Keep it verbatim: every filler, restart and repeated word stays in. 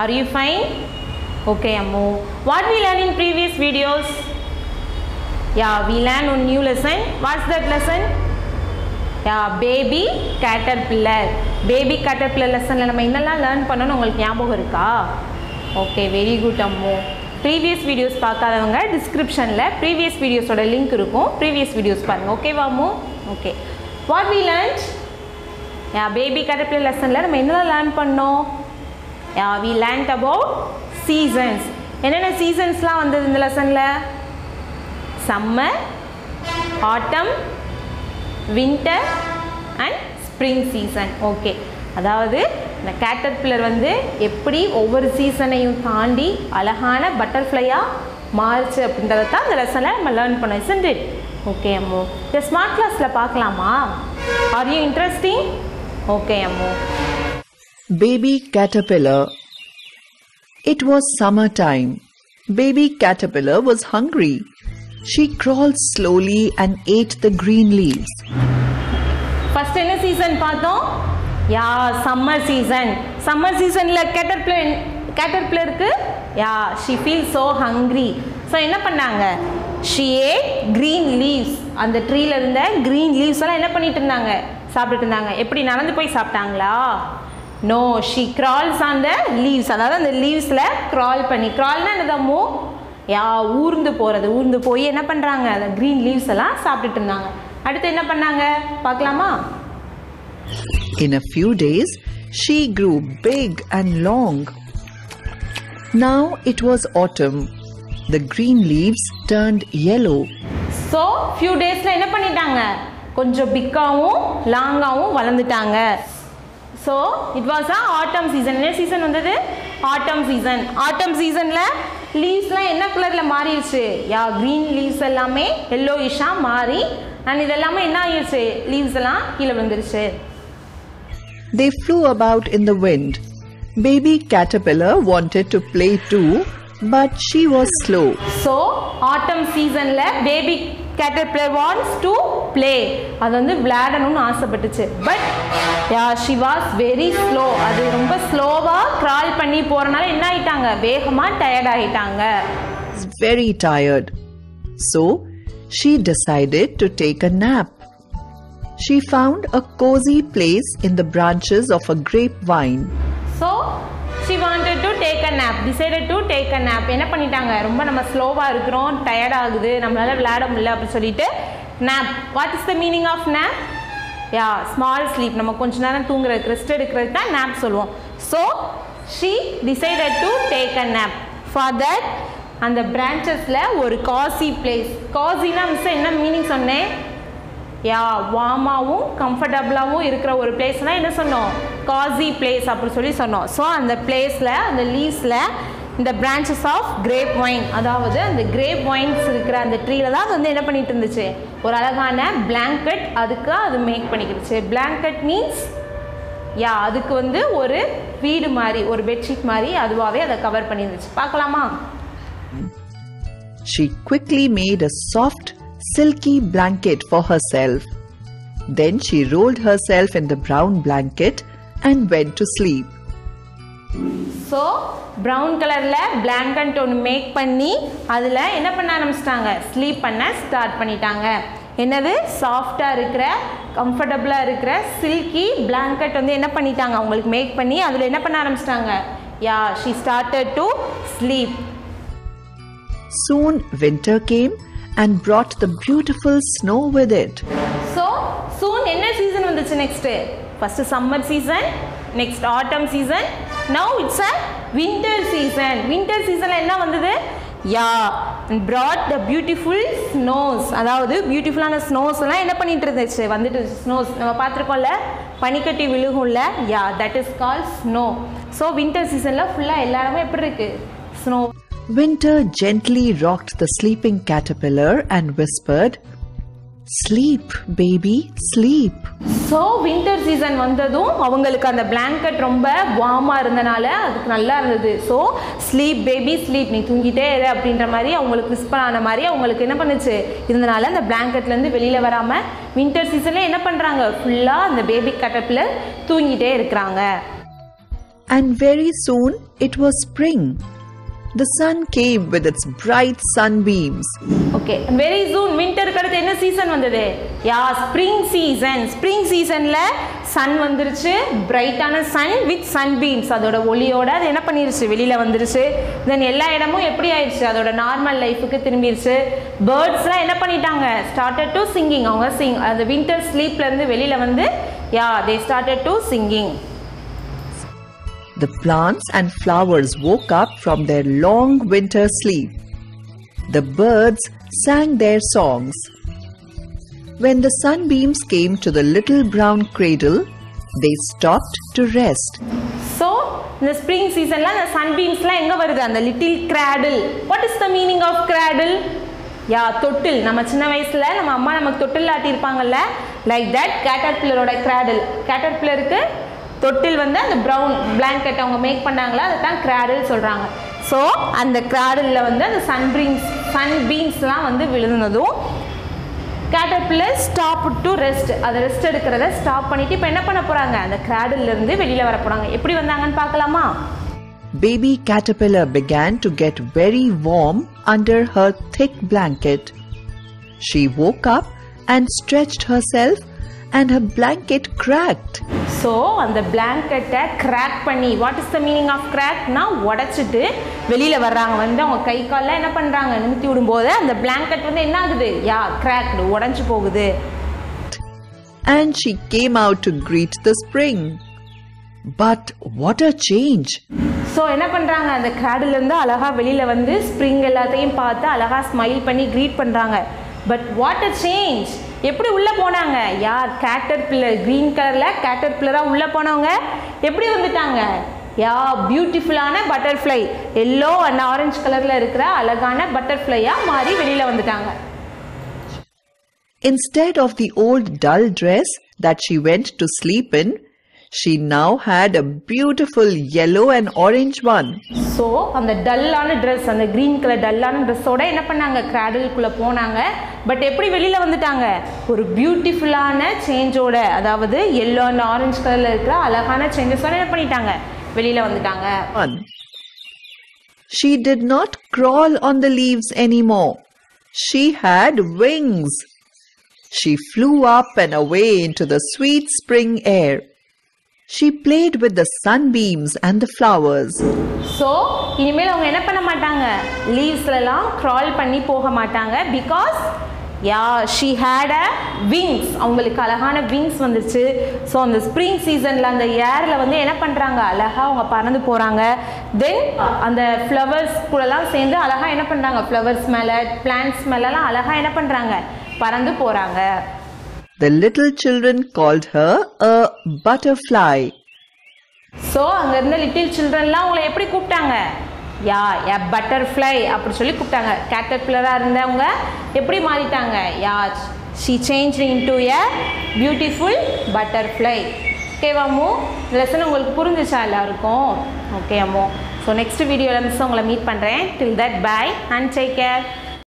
Are you fine? Okay, Ammu. What we learned in previous videos? Yeah, we learned one new lesson. What's that lesson? Yeah, baby caterpillar. Baby caterpillar lesson நம்ம என்னெல்லாம் learn பண்ணனும் உங்களுக்கு ஞாபகம் இருக்கா? Okay, very good, Ammu. Previous videos பார்க்காதவங்க descriptionல previous videos ஓட link இருக்கும். Previous videos பாருங்க. Okay வா Ammu? Okay. What we learned? Yeah, baby caterpillar lessonல நம்ம என்னெல்லாம் learn பண்ணோம்? Yeah, we learned about seasons. என்னென்ன seasonsலாம் வந்தது இந்த லெசன்ல? Summer, autumn, winter and spring season. Okay. அதாவது இந்த கேட்டர்பில்லர் வந்து எப்படி ஒவ்வொரு சீசனையும் தாண்டி அழகான பட்டர்ஃப்ளையா மாறுச்சு அப்படின்றத தான் இந்த லெசன்ல நம்ம லேர்ன் பண்ணோம். isn't it? ஓகே அம்மு. இந்த ஸ்மார்ட் கிளாஸ்ல பார்க்கலாமா? Are you interesting? Okay Ammu. Baby caterpillar. It was summer time. Baby caterpillar was hungry. She crawled slowly and ate the green leaves. First என்ன சீசன் பார்த்தோம்? Yeah summer season. சம்மர் சீசன்ல caterpillar கேட்டர்பில்லருக்கு yeah she feels so hungry. So என்ன பண்ணாங்க? she ate green leaves. அந்த ட்ரீல இருந்த green leaves எல்லாம் என்ன பண்ணிட்டு இருந்தாங்க? சாப்பிட்டுட்டு இருந்தாங்க. எப்படி நடந்து போய் சாப்பிட்டாங்களா? no, she crawls on the leaves. அதாவது அந்த லீவ்ஸ்ல crawl பண்ணி crawlனா என்னதாமோ யா ஊர்ந்து போறது. ஊர்ந்து போய் என்ன பண்றாங்க? அந்த green leaves எல்லாம் சாப்பிட்டுட்டு இருந்தாங்க. அடுத்து என்ன பண்ணாங்க பார்க்கலாமா? In a few days, she grew big and long. Now it was autumn. The green leaves turned yellow. So, few days la enna pannitaanga? கொஞ்சம் பிக்காவும் லாங்காவும் வளர்ந்துட்டாங்க. So, it was a autumn season. என்ன சீசன் வந்தது? autumn season. autumn seasonல leavesலாம் என்ன கலர்ல மாறிடுச்சு? யா green leaves எல்லாமே yellowish-ஆ மாறி and இதெல்லாமே என்ன ஆயிருச்சு? leaves எல்லாம் கீழ விழுந்துருச்சு. They flew about in the wind. Baby caterpillar wanted to play too, but she was slow. So, autumn seasonல baby caterpillar wants to play. அது வந்து விளையாடணும்னு ஆசைப்பட்டுச்சு. But yeah, she was very slow. அது ரொம்ப ஸ்லோவா crawl பண்ணி போறனால என்ன ஆயிட்டாங்க? வேகமா டயர்ட் ஆயிட்டாங்க. Very tired. So, she decided to take a nap. She found a cozy place in the branches of a grapevine. So, she wanted to take a nap. Decided to take a nap. என்ன பண்ணிட்டாங்க? ரொம்ப நம்ம ஸ்லோவா இருக்கிறோம், tired ஆகுது, நம்மளால விளையாட முடியல அப்படி சொல்லிட்டு nap. What is the meaning of nap? Yeah, small sleep. நம்ம கொஞ்ச நேரம் தூங்குறதுக்கு ரெஸ்ட் எடுக்கிறதுக்கு தான் nap சொல்லுவோம். So, she decided to take a nap. For that, அந்த branchesல ஒரு cozy place. cozyனா என்ன மீனிங் சொன்னேன்? யா வார்மாவும் கம்ஃபர்டபுளாகவும் இருக்கிற ஒரு பிளேஸ்னால் என்ன சொன்னோம்? காசி பிளேஸ் அப்படி சொல்லி சொன்னோம். ஸோ அந்த பிளேஸில் அந்த லீவ்ஸில் இந்த பிரான்ச்சஸ் ஆஃப் கிரேப் வைன், அதாவது அந்த கிரேப் வைன்ஸ் இருக்கிற அந்த ட்ரீல தான் அது வந்து என்ன பண்ணிட்டு இருந்துச்சு? ஒரு அழகான பிளாங்கெட் அதுக்கு அது மேக் பண்ணிக்கிடுச்சு. பிளாங்கெட் மீன்ஸ் யா அதுக்கு வந்து ஒரு வீடு மாதிரி, ஒரு பெட்ஷீட் மாதிரி அதுவாகவே அதை கவர் பண்ணியிருந்துச்சு. பார்க்கலாமா? She quickly made a soft silky blanket for herself. Then she rolled herself in the brown blanket and went to sleep. So, brown colorல blanket ஒன்று மேக் பண்ணி அதில் என்ன பண்ண ஆரம்பிச்சிட்டாங்க? ஸ்லீப் பண்ண ஸ்டார்ட் பண்ணிட்டாங்க. என்னது? சாஃப்டாக இருக்கிற கம்ஃபர்டபுளாக இருக்கிற சில்கி blanket வந்து என்ன பண்ணிட்டாங்க? அவங்களுக்கு மேக் பண்ணி அதில் என்ன பண்ண ஆரம்பிச்சிட்டாங்க? Yeah she started to sleep. Soon winter came and brought the beautiful snow with it. So, soon என்ன சீசன் வந்துச்சு next? First summer season, next autumn season, now it's a winter season. Winter seasonல என்ன வந்தது? Yeah, brought the beautiful snows. அதாவது பியூட்டிஃபுல்லான Snows எல்லாம் என்ன பண்ணிட்டு இருந்துச்சு? வந்துட்டு ஸ்னோஸ் நம்ம பார்த்துருக்கோம்ல, பனிக்கட்டி விழுகும்ல, yeah that is called snow. So winter சீசன்ல ஃபுல்லாக எல்லா இடமும் எப்படி இருக்கு? Snow. Winter gently rocked the sleeping caterpillar and whispered, "Sleep, baby, sleep." So winter season வந்ததும் அவங்களுக்கு அந்த பிளாங்கெட் ரொம்ப வார்மாக இருந்தனால அதுக்கு நல்லா இருந்தது. ஸோ ஸ்லீப் பேபி ஸ்லீப், நீ தூங்கிட்டே இரு அப்படின்ற மாதிரி அவங்களுக்கு விஸ்பர் ஆன மாதிரி அவங்களுக்கு என்ன பண்ணுச்சு இருந்தனால அந்த பிளாங்கெட்லேருந்து வெளியில் வராமல் வின்டர் சீசனில் என்ன பண்ணுறாங்க? ஃபுல்லாக அந்த பேபி கேட்டர்பில்லர் தூங்கிட்டே இருக்கிறாங்க. And very soon it was spring. The sun came with its bright sunbeams. Okay, and very soon winter kaduthu enna season vandade? Yeah, spring season. Spring season la sun vandiruchu, bright ana sun with sunbeams. Adoda oliyoda adu enna paniruchu velila vandiruchu. Then ella idamum eppadi airuchu? Adoda normal life ku thirumbiruchu. Birds la enna pannitaanga? Started to singing. Avanga sing the winter sleep la irundhu velila vandu yeah, they started to singing. The plants and flowers woke up from their long winter sleep. The birds sang their songs. When the sunbeams came to the little brown cradle, they stopped to rest. So, in the spring season, la the sunbeams la enga varudha and the little cradle. What is the meaning of cradle? Yeah, தொட்டில். நம்ம சின்ன வயசுல நம்ம அம்மா நமக்கு தொட்டில் ஆட்டி இருப்பாங்கல்ல, like that caterpillar ஓட cradle. Caterpillar க்கு தொட்டில் வந்து அந்த brown blanket அவங்க மேக் பண்ணாங்களா, அதுதான் cradle சொல்றாங்க. ஸோ அந்த cradleல வந்து அந்த sunbeams sunbeamsலாம் வந்து விழுந்ததும் caterpillar stop to rest. அது ரெஸ்ட் எடுக்கிறத ஸ்டாப் பண்ணிட்டு இப்போ என்ன பண்ண போறாங்க? அந்த cradleல இருந்து வெளியில வர போறாங்க. எப்படி வந்தாங்கன்னு பார்க்கலாமா? Baby caterpillar began to get very warm under her thick blanket. She woke up and stretched herself and her blanket cracked. So, அந்த blanket-ஐ crack பண்ணி, what is the meaning of crack? Now, உடைச்சிட்டு வெளியில வர்றாங்க. வந்து அவங்க கை கால்ல என்ன பண்றாங்க? நிமித்தி விடும்போது அந்த blanket வந்து என்ன ஆகுது? Yeah, cracked, உடைஞ்சு போகுது. And she came out to greet the spring. But what a change! So, என்ன பண்றாங்க? அந்த cradle இருந்து அழகா வெளியில வந்து spring எல்லாத்தையும் பார்த்து அழகா ஸ்மைல் பண்ணி greet பண்றாங்க. But what a change! எப்படி உள்ள போனாங்க? யார்? caterpillar, green கலர்ல caterpillar-ஆ உள்ள போனவங்க எப்படி வந்துட்டாங்க? யா, பியூட்டிஃபுல்லான பட்டர்ஃப்ளை, yellow and orange கலர்ல இருக்கிற அழகான பட்டர்ஃப்ளையா மாறி வெளியில வந்துட்டாங்க. Instead of the old dull dress that she went to sleep in, she now had a beautiful yellow and orange one. So, அந்த டல்லான ட்ரெஸ், அந்த green கலர் டல்லான ட்ரெஸ்ஸோட என்ன பண்ணாங்க? cradle-குள்ள போனாங்க. பட் எப்படி வெளியில வந்துட்டாங்க? ஒரு பியூட்டிஃபுல்லான சேஞ்சோட, அதாவது yellow and orange கலர்ல இருக்கிற அழகான சேஞ்சஸோட என்ன பண்ணிட்டாங்க? வெளியில வந்துட்டாங்க. She did not crawl on the leaves anymore. She had wings. She flew up and away into the sweet spring air. She played with the sunbeams and the flowers. So, இனிமேல் அவங்க என்ன பண்ண மாட்டாங்க? லீவ்ஸ்லாம் crawl பண்ணி போக மாட்டாங்க. Because, yeah, she had a wings. அவங்களுக்கு அழகான wings வந்துச்சு. ஸோ அந்த ஸ்ப்ரிங் சீசனில் அந்த ஏரில் வந்து என்ன பண்ணுறாங்க? அழகாக அவங்க பறந்து போகிறாங்க. தென் அந்த ஃப்ளவர்ஸ் கூடலாம் சேர்ந்து அழகாக என்ன பண்ணுறாங்க? ஃப்ளவர்ஸ் மேலே, பிளான்ட்ஸ் மேலெலாம் அழகாக என்ன பண்ணுறாங்க? பறந்து போகிறாங்க. The little children called her a butterfly. So, அங்க இருந்த little childrenலாம் அவங்களை எப்படி கூப்பிட்டாங்க? யா, a butterfly அப்படி சொல்லி கூப்பிட்டாங்க. caterpillar-ஆ இருந்தவங்க எப்படி மாறிட்டாங்க? Yeah, she changed into a beautiful butterfly. Okay, Ammu, lesson உங்களுக்கு புரிஞ்சுச்சா எல்லாருக்கும்? ஓகே அம்மு. ஸோ நெக்ஸ்ட் வீடியோவில் மிஸ் உங்களை மீட் பண்ணுறேன். Till that, bye and take care.